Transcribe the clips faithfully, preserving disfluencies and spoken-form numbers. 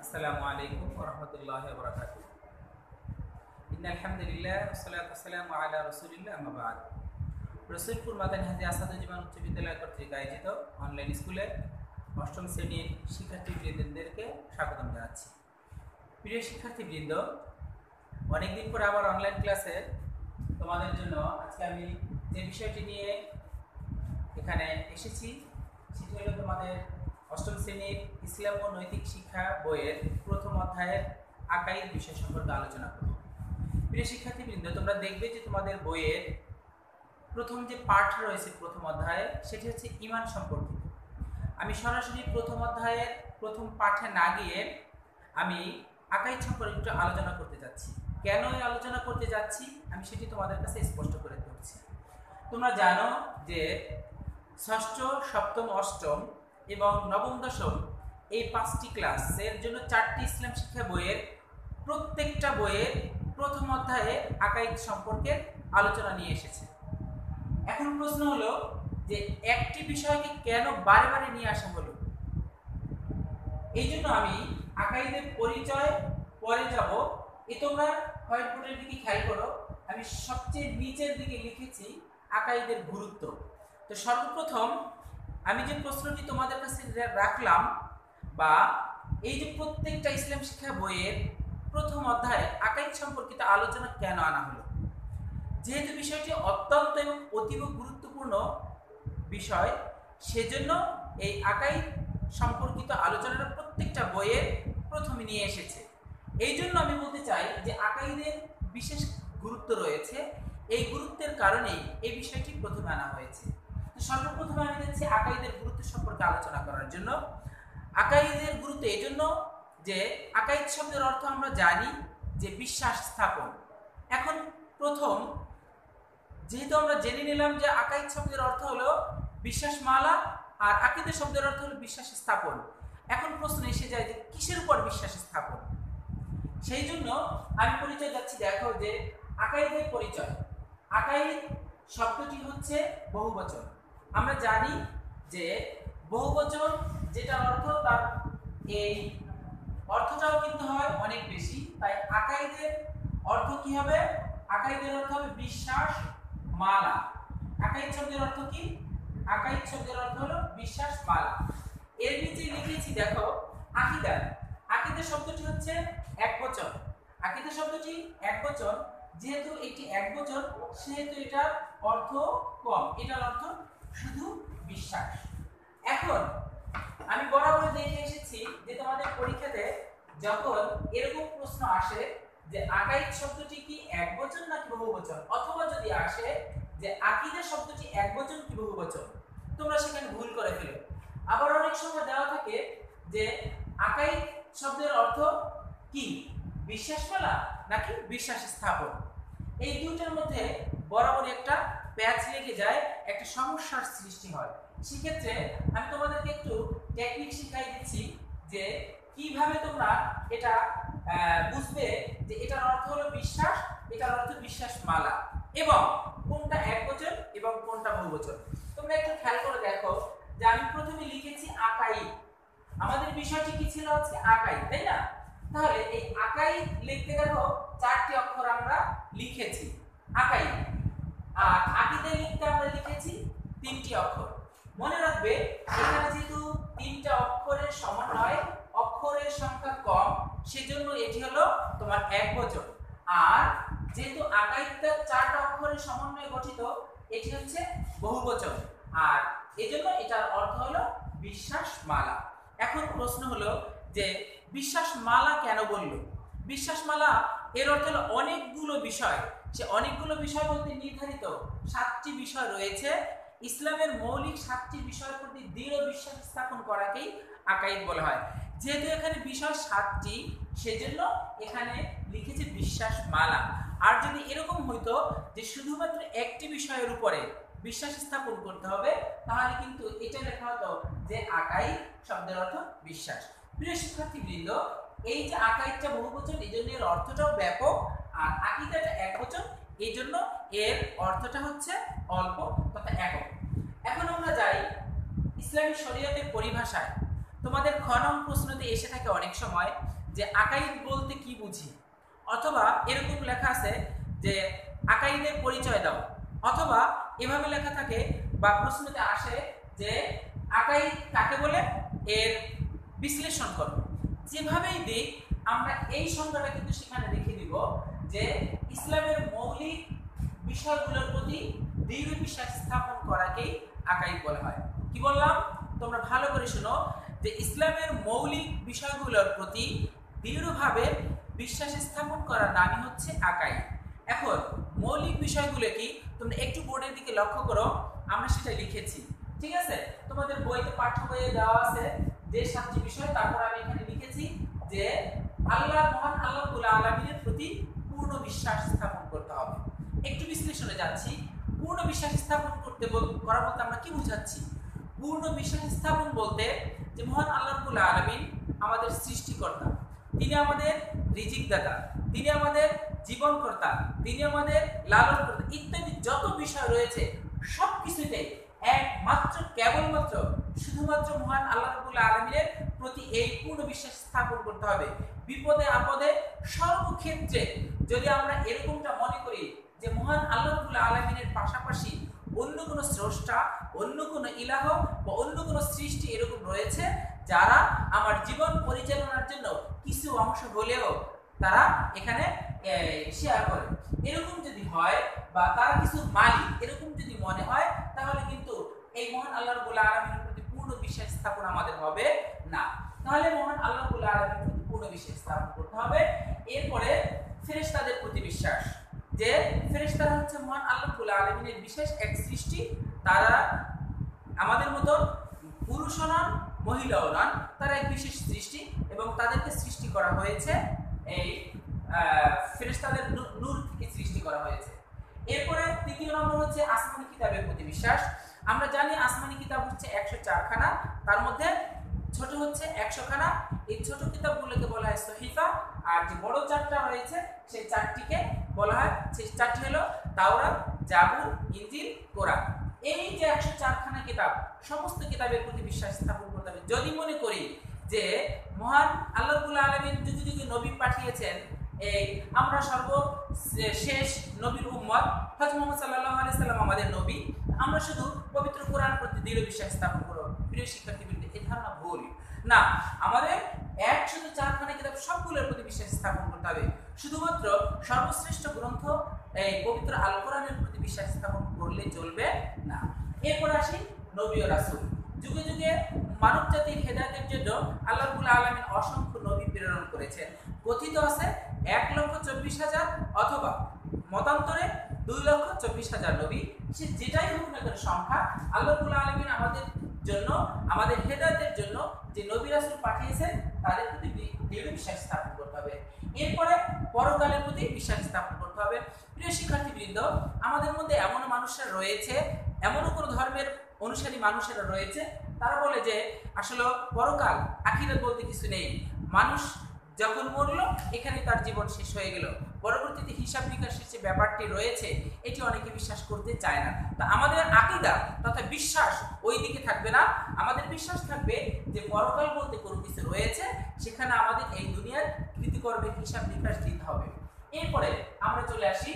আসসালামু আলাইকুম ওয়া রাহমাতুল্লাহি ওয়া বারাকাতুহু। ইন্নাল হামদুলিল্লাহ ওয়াসসালাতু ওয়াসসালামু আলা রাসূলিল্লাহ আম্মা বা'দ। রসুলপুর মাদানী হাজি আসাদুজ্জামান উচ্চ বিদ্যালয় কর্তৃক আয়োজিত অনলাইন স্কুলে অষ্টম শ্রেণীর শিক্ষার্থীবৃন্দদেরকে স্বাগতম জানাচ্ছি। প্রিয় শিক্ষার্থীবৃন্দ, অনেকদিন পর আবার অনলাইন ক্লাসে তোমাদের জন্য আজকে আমি যে বিষয়টি নিয়ে এখানে এসেছি সেটি হলো তোমাদের অষ্টম শ্রেণীর ইসলাম ও নৈতিক শিক্ষা বইয়ের প্রথম অধ্যায়ের আকাইদ বিষয় সম্পর্কে আলোচনা করব। প্রিয় শিক্ষার্থীবৃন্দ, তোমরা দেখবে যে তোমাদের বইয়ের প্রথম যে পাঠ রয়েছে প্রথম অধ্যায়ে সেটি হচ্ছে ঈমান সম্পর্কিত। আমি সরাসরি প্রথম অধ্যায়ের প্রথম পাঠে না গিয়ে আমি আকাইদ সম্পর্কে একটু আলোচনা করতে যাচ্ছি। কেন এই আলোচনা করতে যাচ্ছি আমি সেটি তোমাদের কাছে স্পষ্ট করে দিচ্ছি। তোমরা জানো যে ষষ্ঠ, সপ্তম, অষ্টম এবং নবম দশম এই পাঁচটি ক্লাসের জন্য চারটি ইসলাম শিক্ষা বইয়ের প্রত্যেকটা বইয়ের প্রথম অধ্যায়ে আকাইদ সম্পর্কে আলোচনা নিয়ে এসেছে। এখন প্রশ্ন হলো যে একটি বিষয়কে কেন বারে বারে নিয়ে আসা হলো। এই জন্য আমি আকাইদের পরিচয় পরে যাব। এ তোমরা হোয়াইট বোর্ডের দিকে খেয়াল করো, আমি সবচেয়ে নিচের দিকে লিখেছি আকাইদের গুরুত্ব। তো সর্বপ্রথম আমি যে প্রশ্নটি তোমাদের কাছে রাখলাম, বা এই যে প্রত্যেকটা ইসলাম শিক্ষা বইয়ের প্রথম অধ্যায়ে আকাইদ সম্পর্কিত আলোচনা কেন আনা হলো, যেহেতু বিষয়টি অত্যন্ত এবং অতীব গুরুত্বপূর্ণ বিষয়, সেজন্য এই আকাইদ সম্পর্কিত আলোচনাটা প্রত্যেকটা বইয়ের প্রথমে নিয়ে এসেছে। এই জন্য আমি বলতে চাই যে আকাইদের বিশেষ গুরুত্ব রয়েছে, এই গুরুত্বের কারণেই এই বিষয়টি প্রথমে আনা হয়েছে। সর্বপ্রথমে আমি দেখছি আকাইদের গুরুত্ব সম্পর্কে আলোচনা করার জন্য। আকাইদের গুরুত্ব এই জন্য যে আকাইদ শব্দের অর্থ আমরা জানি যে বিশ্বাস স্থাপন। এখন প্রথম যেহেতু আমরা জেনে নিলাম যে আকাইদ শব্দের অর্থ হলো বিশ্বাস মালা আর আকীদা শব্দের অর্থ হলো বিশ্বাস স্থাপন, এখন প্রশ্ন এসে যায় যে কিসের উপর বিশ্বাস স্থাপন। সেই জন্য আমি পরিচয় যাচ্ছি। দেখো যে আকাইদের পরিচয়, আকাইদ শব্দটি হচ্ছে বহুবচন। আমরা জানি যে বহুবচন যেটার অর্থ তার এই অর্থটাও কিন্তু হয় অনেক বেশি, তাই আকাইদের অর্থ কি হবে? আকাইদের অর্থ হবে বিশ্বাস মালা। আকাইদ শব্দের অর্থ কি? আকাইদ শব্দের অর্থ হলো বিশ্বাস মালা। এর নিচে লিখেছি দেখো আকীদা। আকীদা শব্দটি হচ্ছে একবচন। আকীদা শব্দটি একবচন, যেহেতু এটি একবচন সেহেতু এটার অর্থ কম, এটার অর্থ শুধু বিশ্বাস। এখন আমি বরাবর দেখে এসেছি যে তোমাদের পরীক্ষাতে যখন এরকম প্রশ্ন আসে যে আকাইদ শব্দটি কি একবচন নাকি বহুবচন, অথবা যদি আসে যে আকীদা শব্দটি একবচন কি বহুবচন, তোমরা সেখানে ভুল করে ফেলো। আবার অনেক সময় দেওয়া থাকে যে আকাইদ শব্দের অর্থ কি বিশ্বাস মালা নাকি বিশ্বাস স্থাপন। এই দুইটার মধ্যে বরাবর একটা প্যাচ লেগে যায়, একটা সমস্যার সৃষ্টি হয়। সেক্ষেত্রে আমি তোমাদেরকে একটু টেকনিক শিখাই দিচ্ছি যে কিভাবে তোমরা এটা বুঝবে যে এটার অর্থ হলো বিশ্বাস, এটার অর্থ বিশ্বাস মালা, এবং কোনটা একবচন এবং কোনটা বহুবচন। তোমরা একটু খেয়াল করে দেখো যে আমি প্রথমে লিখেছি আকাইদ। আমাদের বিষয়টি কি ছিল আজকে? আকাইদ, তাই না? তাহলে এই আকাইদ লিখতে দেখো চারটি অক্ষর আমরা লিখেছি আকাইদ, আর আকীদা লিখতে আমরা লিখেছি তিনটি অক্ষর। মনে রাখবে এখানে যেহেতু তিনটা অক্ষরের সমন্বয়, অক্ষরের সংখ্যা কম, সেজন্য এটি হলো তোমার একবচন। আর যেহেতু আকাইদটা চারটা অক্ষরের সমন্বয়ে গঠিত, এটি হচ্ছে বহুবচন, আর এজন্য এটার অর্থ হলো বিশ্বাস মালা। এখন প্রশ্ন হলো যে বিশ্বাস মালা কেন বলল? বিশ্বাস মালা এর অর্থ হলো অনেকগুলো বিষয়। সে অনেকগুলো বিষয় বলতে নির্ধারিত সাতটি বিষয় রয়েছে। ইসলামের মৌলিক সাতটি বিষয়ের প্রতি দৃঢ় বিশ্বাস স্থাপন করাকেই আকাইদ বলা হয়। যেহেতু এখানে বিষয় সাতটি, সেজন্য এখানে লিখেছে বিশ্বাস মালা। আর যদি এরকম হইতো যে শুধুমাত্র একটি বিষয়ের উপরে বিশ্বাস স্থাপন করতে হবে, তাহলে কিন্তু এটা লেখা হতো যে আকাইদ শব্দের অর্থ বিশ্বাস। প্রিয় শিক্ষার্থীবৃন্দ, এই যে আকাইদটা বহুবচন, এই জন্য এর অর্থটাও ব্যাপক, আর আকীদাটা একবচন, এই জন্য এর অর্থটা হচ্ছে অল্প তথা একক। এখন আমরা যাই ইসলামী শরীয়তের পরিভাষায়। তোমাদের খ নং প্রশ্নতে এসে থাকে অনেক সময় যে আকাইদ বলতে কি বুঝি, অথবা এরকম লেখা আছে যে আকাইদের পরিচয় দাও, অথবা এভাবে লেখা থাকে বা প্রশ্নতে আসে যে আকাইদ কাকে বলে, এর বিশ্লেষণ করো। যেভাবেই দিক আমরা এই সংজ্ঞাটা কিন্তু সেখানে রেখে দিব যে ইসলামের মৌলিক বিষয়গুলোর প্রতি দৃঢ় বিশ্বাস স্থাপন করাকেই আকাইদ বলা হয়। কি বললাম তোমরা ভালো করে শোনো, যে ইসলামের মৌলিক বিষয়গুলোর প্রতি দৃঢ়ভাবে বিশ্বাস স্থাপন করার নামই হচ্ছে আকাইদ। এখন মৌলিক বিষয়গুলো কি তোমরা একটু বোর্ডের দিকে লক্ষ্য করো, আমরা সেটা লিখেছি, ঠিক আছে? তোমাদের বইতে পাঠ্য বইয়ে দেওয়া আছে যে সাতটি বিষয়, তারপর আমি এখানে লিখেছি যে আল্লাহ মহান আল্লাহ রাব্বুল আলামিনের প্রতি পূর্ণ বিশ্বাস স্থাপন করতে হবে। একটু বিশ্লেষণে যাচ্ছি। পূর্ণ বিশ্বাস স্থাপন করতে করা বলতে আমরা কি বুঝাচ্ছি? পূর্ণ বিশ্বাস স্থাপন বলতে যে মহান আল্লাহ রাব্বুল আলামিন আমাদের সৃষ্টিকর্তা, তিনি আমাদের রিজিক দাতা, তিনি আমাদের জীবনকর্তা, তিনি আমাদের লালনকর্তা ইত্যাদি যত বিষয় রয়েছে সব কিছুতে একমাত্র কেবলমাত্র শুধুমাত্র মহান আল্লাহ রাব্বুল আলামিনের প্রতি এই পূর্ণ বিশ্বাস স্থাপন করতে হবে। বিপদে আপদে সর্বক্ষেত্রে যদি আমরা এরকমটা মনে করি যে মহান আল্লাহ রাব্বুল আলামিনের পাশাপাশি অন্য কোনো স্রষ্টা, অন্য কোনো ইলাহ বা অন্য কোনো সৃষ্টি এরকম রয়েছে যারা আমার জীবন পরিচালনার জন্য কিছু অংশ হলেও তারা এখানে শেয়ার করে, এরকম যদি হয় বা তারা কিছু মালিক এরকম যদি মনে হয়, তাহলে কিন্তু এই মহান আল্লাহ রাব্বুল আলামিনের প্রতি পূর্ণ বিশ্বাস স্থাপন আমাদের হবে না। তাহলে মহান আল্লাহ রাব্বুল আলামিনের প্রতি পূর্ণ বিশ্বাস স্থাপন করতে হবে। এরপরে ফেরেশতাদের প্রতি বিশ্বাস, যে ফেরেশতারা হচ্ছে মহান আল্লাহ রাব্বুল আলামিনের বিশেষ এক সৃষ্টি, তারা আমাদের মতো পুরুষও নন মহিলাও নন, তারা এক বিশেষ সৃষ্টি এবং তাদেরকে সৃষ্টি করা হয়েছে এই ফেরেশতাদের নূর থেকে সৃষ্টি করা হয়েছে। এরপরে তৃতীয় নম্বর হচ্ছে আসমানি কিতাবের প্রতি বিশ্বাস। আমরা জানি আসমানি কিতাব হচ্ছে একশো চার খানা, তার মধ্যে ছোট হচ্ছে একশো খানা। এই ছোট কিতাবগুলোকে বলা হয় সহিফা, আর যে বড় চারটা রয়েছে সেই চারটিকে বলা হয়, সেই চারটি হলো তাওরাত, জাবুর, ইনজিল, কোরআন। এই যে একশো চার খানা কিতাব, সমস্ত কিতাবের প্রতি বিশ্বাস স্থাপন করতে হবে। যদি মনে করি যে মহান আল্লাহ রাব্বুল আলামিন যুগে যুগে নবী পাঠিয়েছেন, এই আমরা সর্বশেষ নবীর উম্মত, হযরত মুহাম্মদ সাল্লাল্লাহু আলাইহি সাল্লাম আমাদের নবী, আমরা শুধু পবিত্র কোরআন প্রতি দৃঢ় বিশ্বাস স্থাপন করব। প্রিয় শিক্ষার্থীবৃন্দ, এই ধারণা ভুল না। আমাদের একশো চারখানা কিতাব সবগুলোর প্রতি বিশ্বাস স্থাপন করতে হবে। শুধুমাত্র সর্বশ্রেষ্ঠ গ্রন্থ এই পবিত্র আল কোরআনের প্রতি বিশ্বাস স্থাপন করলে চলবে না। এরপর আসি নবী ও রাসূল। যুগে যুগে মানব জাতির হেদায়েতের জন্য আল্লাহ রাব্বুল আলামিন অসংখ্য নবী প্রেরণ করেছেন। কথিত আছে এক লক্ষ চব্বিশ হাজার অথবা মতান্তরে দুই লক্ষ চব্বিশ হাজার নবী। সে যেটাই হোক না কেন সংখ্যা, আল্লাহ রাব্বুল আলামিন আমাদের জন্য, আমাদের হেদায়েতের জন্য যে নবী রাসূল পাঠিয়েছেন তাদের প্রতি দৃঢ় বিশ্বাস স্থাপন করতে হবে। এরপরে পরকালের প্রতি বিশ্বাস স্থাপন করতে হবে। প্রিয় শিক্ষার্থীবৃন্দ, আমাদের মধ্যে এমন মানুষরা রয়েছে, এমনও কোনো ধর্মের অনুসারী মানুষেরা রয়েছে, তারা বলে যে আসলে পরকাল আখিরাত বলতে কিছু নেই, মানুষ যখন মরল এখানে তার জীবন শেষ হয়ে গেল, পরবর্তীতে হিসাব নিকাশের যে ব্যাপারটি রয়েছে এটি অনেকে বিশ্বাস করতে চায় না। তা আমাদের আকীদা তথা বিশ্বাস ওই দিকে থাকবে না, আমাদের বিশ্বাস থাকবে যে পরকাল বলতে কোনো কিছু রয়েছে, সেখানে আমাদের এই দুনিয়ার কৃতকর্মের হিসাব নিকাশ দিতে হবে। এরপরে আমরা চলে আসি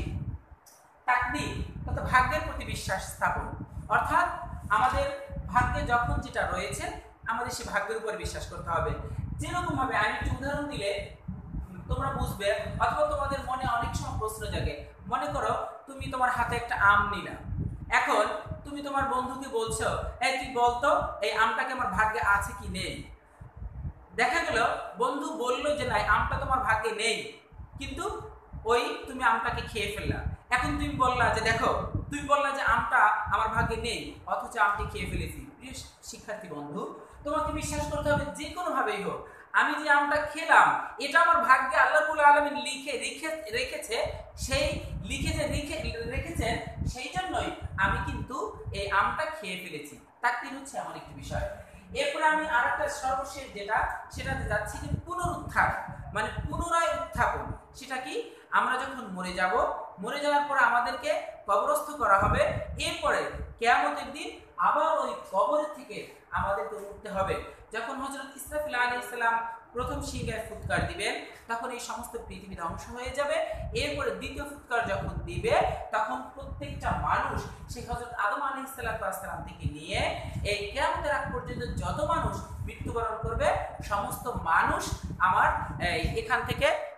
তাকদীর তথা ভাগ্যের প্রতি বিশ্বাস স্থাপন, অর্থাৎ আমাদের ভাগ্যে যখন যেটা রয়েছে আমাদের সে ভাগ্যের উপর বিশ্বাস করতে হবে। যেরকম ভাবে আমি একটু উদাহরণ দিলে তোমরা বুঝবে, অথবা তোমাদের মনে অনেক সময় প্রশ্ন জাগে। মনে করো তুমি তোমার হাতে একটা আম নিলা, এখন তুমি তোমার বন্ধুকে বলছো, এই তুই বলতো এই আমটাকে আমার ভাগ্যে আছে কি নেই। দেখা গেল বন্ধু বললো যে না, আমটা তোমার ভাগ্যে নেই, কিন্তু ওই তুমি আমটাকে খেয়ে ফেললা। এখন তুমি বললা যে দেখো, তুমি বললা যে আমটা আমার ভাগ্যে নেই, অথচ আমটি খেয়ে ফেলেছি। প্রিয় শিক্ষার্থী বন্ধু, তোমাকে বিশ্বাস করতে হবে যে কোনো ভাবেই হোক, আমি যে আমটা খেলাম এটা আমার ভাগ্যে আল্লাহ রাব্বুল আলামিন লিখে রেখে রেখেছে, সেই লিখে যে রেখে রেখেছেন সেই জন্যই আমি কিন্তু এই আমটা খেয়ে ফেলেছি। তাকদীর হচ্ছে এমন একটি বিষয়। এরপরে আমি আর একটা সর্বশেষ যেটা, সেটাতে যাচ্ছি যে পুনরুত্থান, মানে পুনরায় উত্থাপন। সেটা কি? আমরা যখন মরে যাব, মরে যাওয়ার পরে আমাদেরকে কবরস্থ করা হবে, এরপরে কিয়ামতের দিন আবার ওই কবর থেকে আমাদেরকে উঠতে হবে। যখন হযরত ইসরাফিল আলাইহিস সালাম প্রথম সিংহায় ফুৎকার দিবেন তখন এই সমস্ত পৃথিবী ধ্বংস হয়ে যাবে। এরপরে দ্বিতীয় ফুৎকার যখন দিবে তখন প্রত্যেকটা মানুষ সেই হযরত আদম আলাইহিস সালাম থেকে নিয়ে এই কিয়ামতের আগ পর্যন্ত যত মানুষ মৃত্যুবরণ করবে সমস্ত মানুষ আমার এখান থেকে